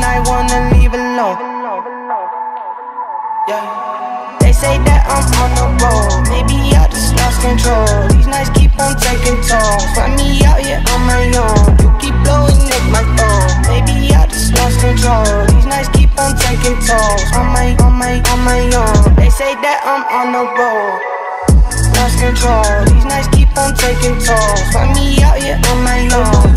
I wanna leave alone. Yeah. They say that I'm on the road, maybe I just lost control. These nights keep on taking tolls, find me out here on my own. You keep blowing up my phone, maybe I just lost control. These nights keep on taking tolls, on my own. They say that I'm on the road, lost control. These nights keep on taking tolls, find me out here on my own.